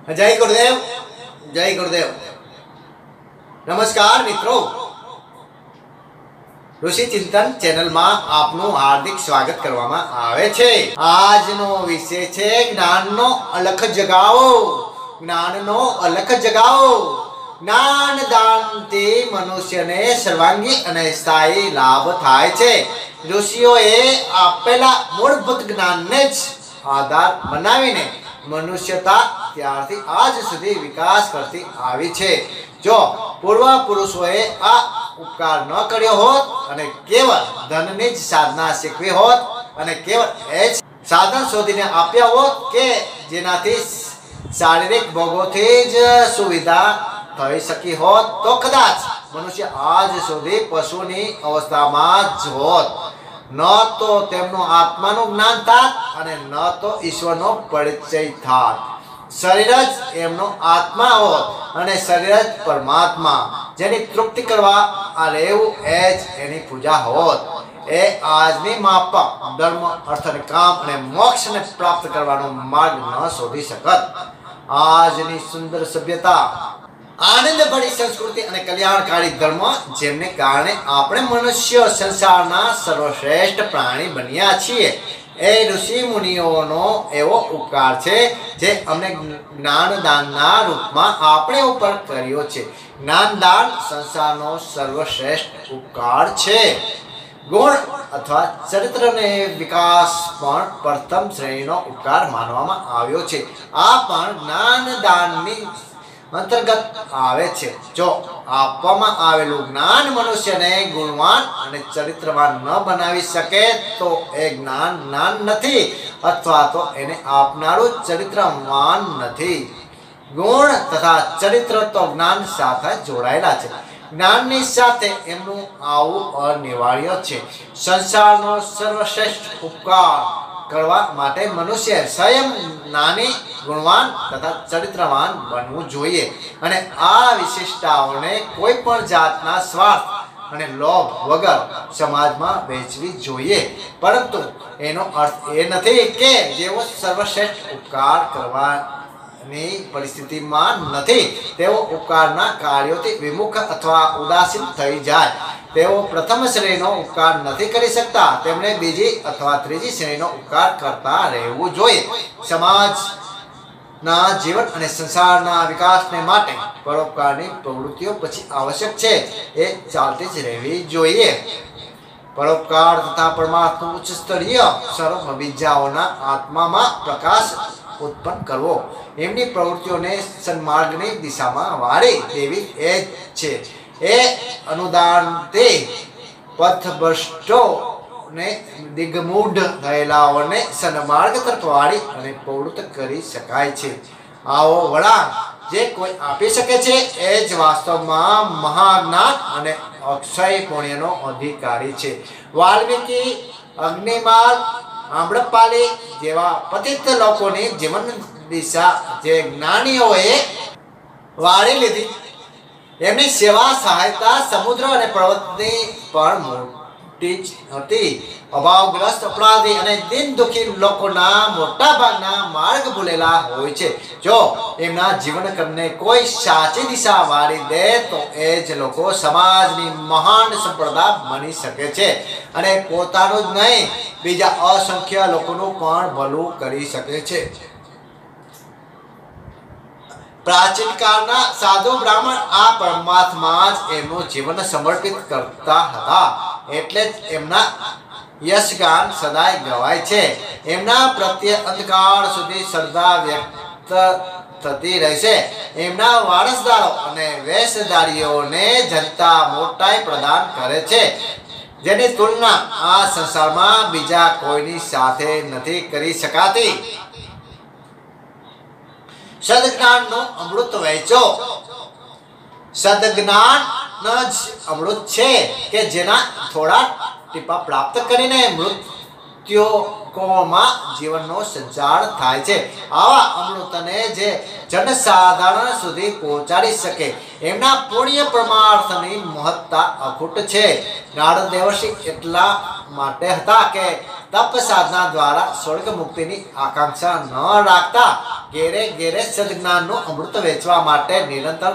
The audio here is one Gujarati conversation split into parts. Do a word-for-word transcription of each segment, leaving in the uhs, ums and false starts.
जय गुरुदेव, जय गुरुदेव। नमस्कार मित्रों, ऋषि चिंतन चैनल में आपनु हार्दिक स्वागत करवामां आवे छे। आजनो विषय छे ज्ञाननो अलख जगावो। ज्ञाननो अलख जगावो। ज्ञान दानथी मनुष्यने सर्वांगी अने स्थायी लाभ थाय छे। ऋषिओए आपेला मूलभूत ज्ञानने ज आधार बनावीने मनुष्यता त्यारथी आज सुधी विकास करती आवी छे। जो पूर्व पुरुषोए आ उपकार न कर्यो होत अने केवल धननी ज साधना शीखवी होत अने केवल ए साधन शोधीने आप्या होत के जेनाथी शारीरिक भोगोथी ज सुविधा थई शकी होत तो कदाच मनुष्य आज सुधी पशुनी अवस्थामां ज होत। न तो तेमनो आत्मानु ज्ञान थात अने न तो ईश्वरनो परिचय थात। शरीर ज एमनो आत्मा होत अने शरीर ज परमात्मा, जेनी तृप्ति करवा आ रहेवुं ए ज एनी पूजा होत। ए आजनी मापक धर्म अर्थ अने काम अने मोक्ष ने प्राप्त करवानो मार्ग न शोधी शकत। आजनी सुंदर सभ्यता, आनंद भरी संस्कृति अने कल्याणकारी धर्म जेमने कारणे आपणे मनुष्य संसारना सर्वश्रेष्ठ प्राणी बन्या छीए। ए ऋषि मुनिओनो एवो उपकार छे जे अमने ज्ञानदानना रूपमां आपणे उपर कर्यो छे। ज्ञानदान संसारनो सर्वश्रेष्ठ उपकार छे। गुण अथवा चरित्र ने विकास पण प्रथम श्रेणीनो उपकार मानवामां આવ્યો છે। आ पण ज्ञानदाननी अंतर्गत आवे छे। जो आपवामां आवेलुं ज्ञान मनुष्यने गुणवान अने चरित्रवान न बनावी सके तो ए ज्ञान ज्ञान नथी अथवा तो एने आपनारुं चरित्रवान नथी। गुण तथा चरित्र तो ज्ञान साथे जोड़ायेला छे। ज्ञाननी साथे एमनुं आवुं अनिवार्य छे। संसारनो सर्वश्रेष्ठ उपकार करवा माटे मनुष्य स्वयं ज्ञानी, गुणवान तथा चरित्रवान बनवुं जोईए अने आ विशिष्टताओने कोई पण जातना स्वार्थ अने लोभ वगर समाजमां वेचवी जोईए। परंतु एनो अर्थ ए नथी के जेओ सर्वश्रेष्ठ उपकार करवानी परिस्थितिमां नथी तेओ उपकारना कार्योथी विमुख अथवा उदासीन थई जाय। तेओ प्रथम श्रेणीनो उपकार नहीं करी सकता, तेमणे बीजी अथवा त्रीजी श्रेणीनो उपकार करता रहेवुं जोईए। समाजना जीवन अने संसारना विकासने माटे परोपकारनी प्रवृत्तिओ पछी आवश्यक छे, ए चालती ज रहेवी जोईए। परोपकार तथा परमात्मा उच्च स्तरीय सर्व बीजाओना आत्मामां प्रकाश उत्पन्न करवो, एमनी प्रवृत्तिओने सन्मार्गनी दिशामां वाળી देवी ए छे। ए अनुदान ते पथभ्रष्टो ने दिग्मूढ़ थयेलाओने सन्मार्ग तरफ वाળી अने प्रवृत्त करी शकाय छे। आवो वळांक जे कोई आपी शके छे ए ज वास्तवमां महाज्ञान अने अक्षय पुण्यनो अधिकारी छे। वाल्मीकि, अग्निमाल, आम्रपाली जेवा पतित लोकोनी जीवन दिशा जे ज्ञानीओए वाળી લીધી, एमनी सेवा सहायता समुद्र अने पर्वतनी पण मोटी हती। अभावग्रस्त अपराधी अने दिन दुखी लोकोना मोटा भागना मार्ग भूलेला होय छे। जो एमना जीवन करने कोई साची दिशा वाળી दे तो ए ज लोको समाजनी महान संप्रदा बनी शके छे अने पोतानुं ज नहीं बीजा असंख्य लोकोनुं पण भલું करी शके छे। प्राचीन कालना साधु ब्राह्मण आ परमात्मा ज एमनुं जीवन समर्पित करता हता, एटले ज एमना यशगान सदाय गवाय छे। एमना प्रत्ये अंतकाल सुधी श्रद्धा व्यक्त थती रहेशे। एमना वारसदारो अने वेशधारीओने जनता मोटाई प्रदान करे छे, जेनी तुलना आ संसारमां बीजा कोईनी साथे नथी करी शकाती। सदज्ञान नो अमृत वहेचो। सदज्ञान ज अमृत छे के जेना थोड़ा टीपा प्राप्त करीने मृत्युकोमां जीवननो संचार थाय छे। आवा अमृतने जे जनसाधारण सुधी पहोंचाडी शके एमना पुण्य परमार्थनी महत्ता अखूट छे। नारद देवर्षि એટલા માટે હતા કે તપ સાધના દ્વારા સ્વર્ગ મુક્તિની આકાંક્ષા ન રાખતા ઘેરે ઘેરે સદજ્ઞાનનું અમૃત વેચવા માટે નિરંતર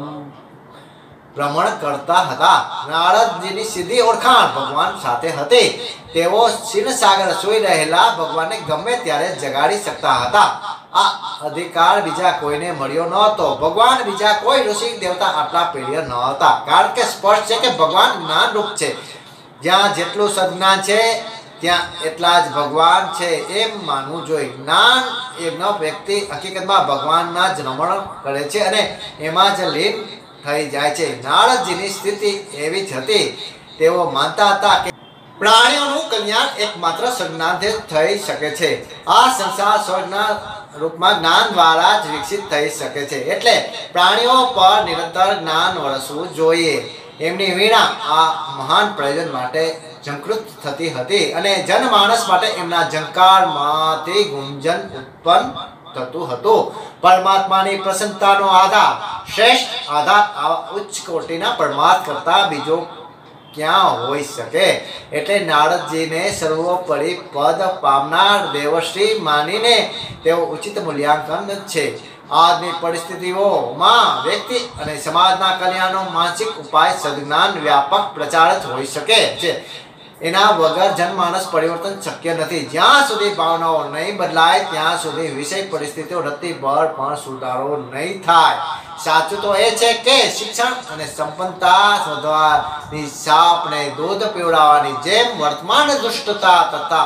ભ્રમણ કરતા હતા. નારદજીની સીધી ઓળખાણ ભગવાન સાથે હતી. તેઓ ક્ષીરસાગર સૂઈ રહેલા ભગવાનને ગમે ત્યારે જગાડી શકતા હતા. આ અધિકાર બીજા કોઈને મળ્યો ન હતો. ભગવાન બીજા કોઈ ઋષિ દેવતા આટલા પ્રિય ન હતા. કારણ કે સ્પષ્ટ છે કે ભગવાન જ્ઞાન રૂપ છે. જ્યાં જેટલું સદજ્ઞાન છે ત્યાં એટલા જ ભગવાન છે એમ માનવું જોઈએ. જ્ઞાન એનો વ્યક્તિ હકીકતમાં ભગવાનના જ રમણ કરે છે અને એમાં જ લીન થઈ જાય છે. નારદજીની સ્થિતિ એવી જ હતી. તેઓ માનતા હતા કે પ્રાણીઓનું કલ્યાણ એકમાત્ર સજ્ઞાનથી થઈ શકે છે. આ સંસાર સ્વર્ગના રૂપમાં જ્ઞાન દ્વારા જ વિકસિત થઈ શકે છે. એટલે પ્રાણીઓ પર નિરંતર જ્ઞાન વરસવું જોઈએ. એમની વીણા આ મહાન પ્રયોજન માટે ઝંકૃત થતી હતી અને જનમાનસ માટે એમના ઝંકારમાંથી ગુંજન ઉત્પન્ન થતું હતું. પરમાત્માની પ્રસન્નતાનો આધાર, શ્રેષ્ઠ આધાર આવા ઉચ્ચ કોટીના પરમાત્મા કરતા બીજો ક્યાં હોઈ શકે? એટલે નારદજીને સર્વોપરી પદ પામનાર દેવશ્રી માનીને તેઓ ઉચિત મૂલ્યાંકન છે. આજની પરિસ્થિતિઓમાં વ્યક્તિ અને સમાજના કલ્યાણનો માનસિક ઉપાય સદજ્ઞાન વ્યાપક પ્રચાર જ હોઈ શકે છે. એના વગર જનમાનસ પરિવર્તન શક્ય નથી. જ્યાં સુધી ભાવનાઓ નહીં બદલાય ત્યાં સુધી વિષય પરિસ્થિતિઓ રત્તીભર પણ સુધારો નહીં થાય. સાચું તો એ છે કે શિક્ષણ અને સંપન્નતા વધવાની સાપને દૂધ પીવડાવવાની જેમ વર્તમાન દુષ્ટતા તથા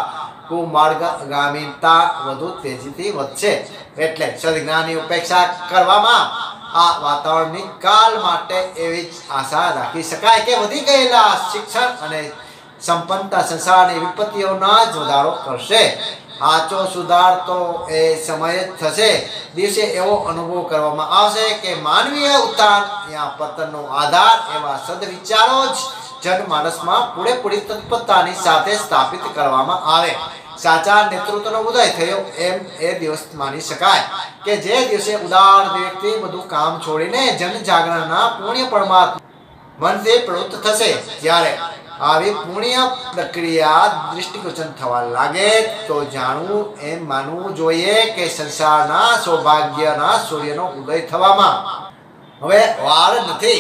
કુમાર્ગગામીતા વધુ તેજીથી વધશે. એટલે સદજ્ઞાનની ઉપેક્ષા કરવામાં આ વાતાવરણની કાલ માટે એવી જ આશા રાખી શકાય કે વધી ગયેલા શિક્ષણ અને સંપન્નતા સંસારની વિપત્તિઓના જ વધારો કરશે. સાચો સુધાર તો એ સમય જ થશે. દિવસે એવો અનુભવ કરવામાં આવશે કે માનવીય ઉત્થાન યા પતનનો આધાર એવા સદવિચારો જ જનમાનસમાં પૂરેપૂરી તત્પરતાની સાથે સ્થાપિત કરવામાં આવે. સાચા નેતૃત્વનો ઉદય થયો એમ એ દિવસ માની શકાય કે જે દિવસે ઉદાર વ્યક્તિ બધું કામ છોડીને જનજાગરણના પુણ્ય પરમાત્મા મનથી પ્રવૃત્ત થશે. જ્યારે આવી પુણ્ય પ્રક્રિયા દૃષ્ટિગોચર થવા લાગે તો જાણવું એમ માનવું જોઈએ કે સંસારના સૌભાગ્યના સૂર્યનો ઉદય થવામાં હવે વાર નથી.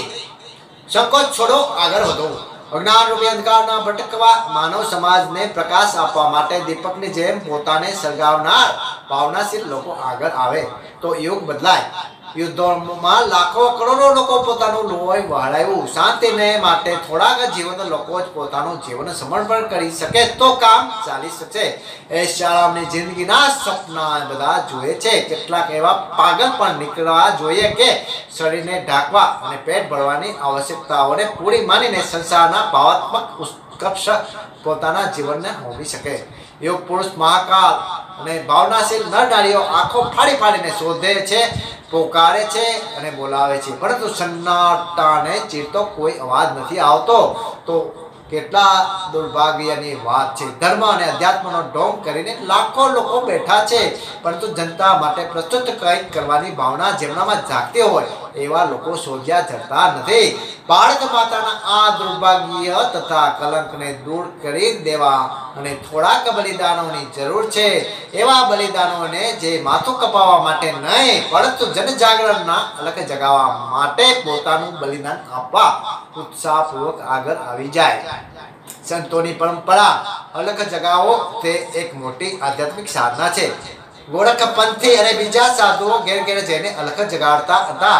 સંકોચ છોડો, આગળ વધો. અજ્ઞાન રૂપી અંધકારના ભટકવા માનવ સમાજને પ્રકાશ આપવા માટે દીપકની જેમ પોતાને સળગાવનાર ભાવનાશીલ લોકો આગળ આવે તો યુગ બદલાય. યુદ્ધોમાં લાખો કરોડો લોકો પોતાનું લોહી વહાળાવ્યું. શાંતિને માટે થોડાક જીવન લોકો જ પોતાનું જીવન સમર્પણ કરી શકે તો કામ ચાલી શકશે. એ શાળાની જિંદગીના સપના બધા જોઈએ છે. કેટલાક એવા પાગલ પણ નીકળવા જોઈએ કે શરીરને ઢાંકવા અને પેટ ભરવાની આવશ્યકતાઓને પૂરી માનીને સંસારના ભાવાત્મક ઉત્કર્ષ પોતાના જીવનને હોમી શકે. યોગ પુરુષ મહાકાલ અને ભાવનાશીલ નર નારીઓ આંખો ફાડી ફાડીને શોધે છે, પોકારે છે અને બોલાવે છે, પરંતુ સન્નાટાને ચીરતો કોઈ અવાજ નથી આવતો. તો કેટલા દુર્ભાગ્યની વાત છે. ધર્મ અને અધ્યાત્મનો ઢોંગ કરીને લાખો લોકો બેઠા છે, પરંતુ જનતા માટે પ્રસ્તુત કંઈક કરવાની ભાવના જેમનામાં જાગતી હોય એવા લોકો શોધ્યા જતા નથી. ભારત માતાના આ દુર્ભાગ્ય તથા કલંકને દૂર કરી દેવા અને થોડાક બલિદાનોની જરૂર છે. એવા બલિદાનોને જે માથું કપાવવા માટે નહીં પરંતુ જનજાગરણના અલગ જગાવવા માટે પોતાનું બલિદાન આપવા ઉત્સાહપૂર્વક આગળ આવી જાય. સંતોની પરંપરા અલગ જગાવો તે એક મોટી આધ્યાત્મિક સાધના છે. ગોરખ પંથી અને બીજા સાધુઓ ઘેર ઘેર જઈને અલગ જગાડતા હતા,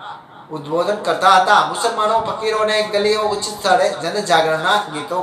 ઉદ્બોધન કરતા હતા. મુસલમાનો ફકીરોને ગલીઓ ઉચ્ચ સ્થળે જનજાગરણના ગીતો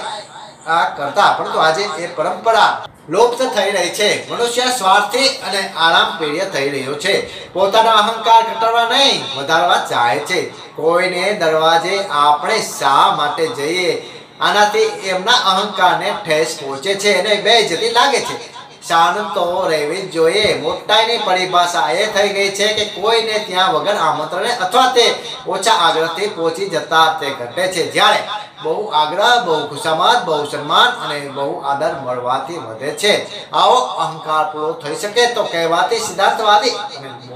ગાય કરતા, પરંતુ આજે એ પરંપરા લુપ્ત થઈ રહી છે. મનુષ્ય સ્વાર્થી અને આરામ પ્રિય થઈ રહ્યો છે. પોતાના અહંકાર ઘટાડવા નહીં વધારવા ચાહે છે. કોઈને દરવાજે આપણે શા માટે જઈએ? આનાથી એમના અહંકારને ઠેસ પહોંચે છે અને બેઇજ્જતી લાગે છે. શાંત તો રહેવી જ જોઈએ. મોટાઈની પરિભાષા એ થઈ ગઈ છે કે કોઈને ત્યાં વગર આમંત્રણે અથવા તે ઓછા આગ્રહથી પહોંચી જતા તે ઘટે છે. જ્યારે બહુ આગ્રહ, બહુ ખુશામત, બહુ સન્માન અને બહુ આદર મળવાથી વધે છે. આવો અહંકાર પૂરો થઈ શકે તો કહેવાતી સિદ્ધાંતવાદી અને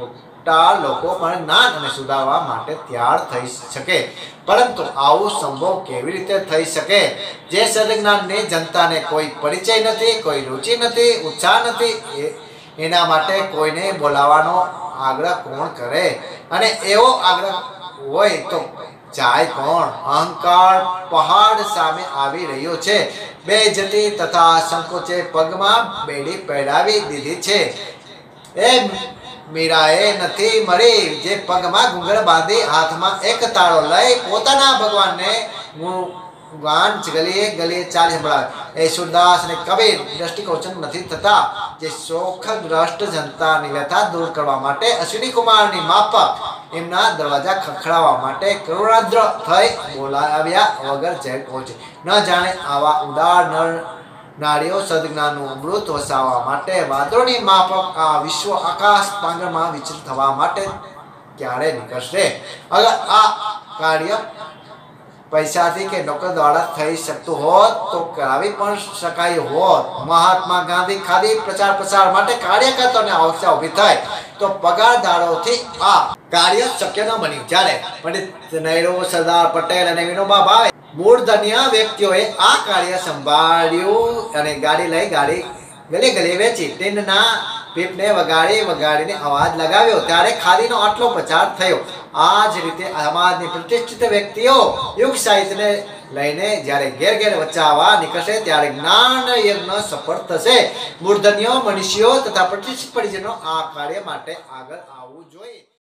મોટા લોકો પણ જ્ઞાન અને સુધારવા માટે તૈયાર થઈ શકે, પરંતુ આવું સંભવ કેવી રીતે થઈ શકે? જે સદજ્ઞાનની જનતાને કોઈ પરિચય નથી, કોઈ રુચિ નથી, ઉત્સાહ નથી, એના માટે કોઈને બોલાવવાનો આગ્રહ કોણ કરે? અને એવો આગ્રહ હોય તો જાય કોણ? અહંકાર પહાડ સામે આવી રહ્યો છે. બેઇજ્જતી તથા સંકોચે પગમાં બેડી પહેરાવી દીધી છે. એ મીરાએ નથી મળી જે પગમાં ઘૂંઘર બાંધી હાથમાં એક તાળો લઈ પોતાના ભગવાનને ગાન ગલીએ ગલીએ ચાલી સંભળાવે. એ સુરદાસ અને કબીર દ્રષ્ટિગોચર નથી થતા, જે શોખગ્રસ્ત જનતાની વ્યથા દૂર કરવા માટે અશ્વિની કુમારની માફક એમના દરવાજા ખખડાવવા માટે કરુણાદ્ર થઈ બોલાવ્યા વગર જઈ પહોંચે. ન જાણે આવા ઉદાર નર નારીઓ સદજ્ઞાનનું અમૃત વસાવવા માટે વાદળોની માફક આ વિશ્વ આકાશ પાંગરમાં વિચલિત થવા માટે ક્યારે નીકળશે? અગર આ કાર્ય પૈસાથી કે નોકર દ્વારા થઈ શકતું હોત તો કરાવી પણ શકાય હોત. મહાત્મા ગાંધી ખાલી પ્રચાર પ્રસાર માટે કાર્યકર્તાઓને આવશ્યકતા ઊભી થાય તો પગારદારોથી આ કાર્ય શક્ય ન બન્યું. જ્યારે પંડિત નહેરુ, સરદાર પટેલ અને વિનોબા ભાવે મૂર્ધન્ય વ્યક્તિઓએ આ કાર્ય સંભાળ્યું અને ગાડી લઈ ગાડી ગલી ગલી વેચી ટીનના પીપને વગાડી વગાડીને અવાજ લગાવ્યો, ત્યારે ખાદીનો આટલો પ્રચાર થયો. આ જ રીતે સમાજની પ્રતિષ્ઠિત વ્યક્તિઓ યુગ સાહિત્યને લઈને જ્યારે ઘેર ઘેર વચાવવા નીકળશે ત્યારે જ્ઞાન યજ્ઞ સફળ થશે. મૂર્ધન્યો, મનુષ્યો તથા પ્રતિષ્ઠિત પરિજનો આ કાર્ય માટે આગળ આવવું જોઈએ.